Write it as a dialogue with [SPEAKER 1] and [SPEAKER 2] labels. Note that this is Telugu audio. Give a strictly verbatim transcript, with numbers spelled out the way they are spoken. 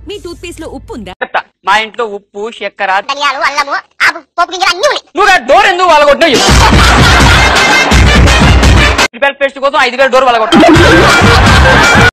[SPEAKER 1] మీ టూత్ పేస్ట్ లో ఉప్పు ఉందా?
[SPEAKER 2] మా ఇంట్లో ఉప్పు చక్కెర
[SPEAKER 3] ధనియాలు అల్లము ఆపు పోపు గింజలు అన్ని ఉన్నాయి.
[SPEAKER 2] నువ్వు డోర్ ఎందుకు వాళ్ళగొట్టినావు? పేస్ట్ కోసం ఐదు వేల డోర్ వాళ్ళగొట్టు.